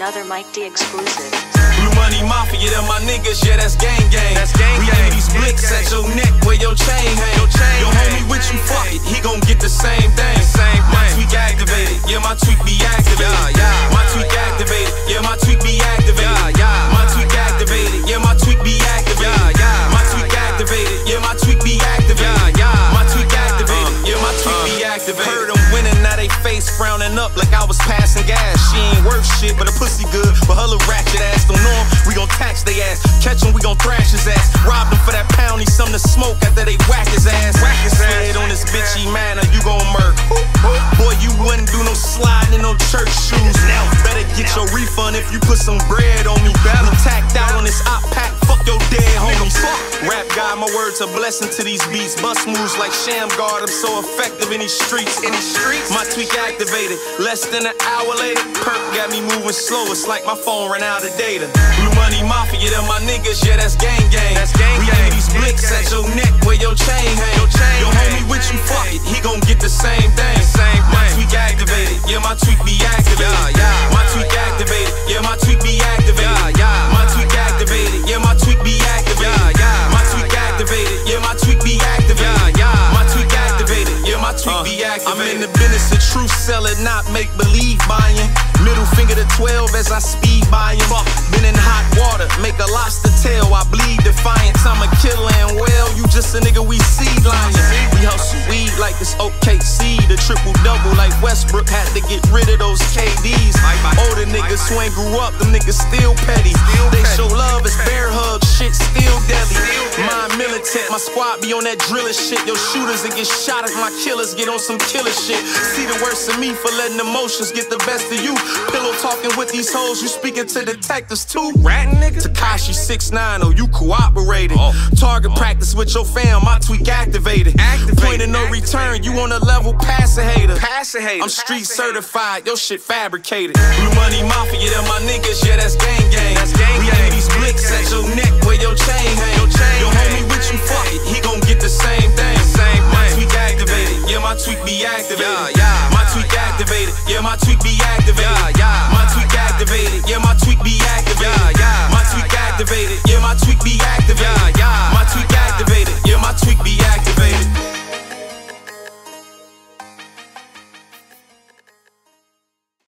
another Mike D exclusive. Blue Money Mafia, them my niggas, yeah, that's gang gang. We aim these blicks at your neck where your chain hang. Your homie with you, fuck it, he gon' get the same thing. My tweak activated, yeah, my tweak be activated. My tweak activated, yeah, my tweak be activated. My tweak activated, yeah, my tweak be activated. My tweak activated, yeah, my tweak be activated. My tweak activated, yeah, my tweak be activated. Heard them winning, now they face frowning up like I was passing gas. She ain't worth shit, but a pussy good. But her little ratchet ass don't know him, we gon' tax they ass. Catch him, we gon' thrash his ass. Rob him for that pound, need something to smoke after they whack his ass. Slid on this bitchy man, or you gon' murk. Boy, you wouldn't do no sliding in no church shoes. Now better get your refund if you put some bread on me. Better tacked out on this op pack, fuck your dead homies. Rap God, my words a blessing to these beats. Bust moves like Sham Guard, I'm so effective in these streets. My tweak activated, less than an hour later. Perk got me moving slow, it's like my phone ran out of data. Blue Money Mafia, them my niggas, yeah, that's gang gang. We aim these blicks at your neck where your chain hang. Your homie with you, fuck it, he gon' get the same thing. My tweak activated, yeah, my tweak be activated. My tweak activated, yeah, my tweak be activated. My tweak activated, yeah, my tweak be activated. My tweak activated, yeah, my tweak be activated. My tweak activated, yeah, my tweak be activated. I'm in the business of truth selling, not make believe buying. Middle finger to 12 as I speed by him. Been in hot water, make a lobster tail. I bleed defiance, I'm a killer and well, you just a nigga we see lying. We hustle weed like this OKC, the triple double like Westbrook had to get rid of those KDs. Older niggas who ain't grew up, them niggas still petty. They show love as bear hugs, shit still deadly. My militant, my squad be on that driller shit. Your shooters that get shot if my killers get on some killer shit. See the worst of me for letting emotions get the best of you. Pillow talking with these hoes, you speaking to detectives too. Ratting nigga. Takashi 6ix9ine, oh you cooperated. Target practice with your fam, my tweak activated. Point of no return, you on a level pass a hater. I'm street certified, your shit fabricated. Blue Money Mafia, them my niggas, yeah,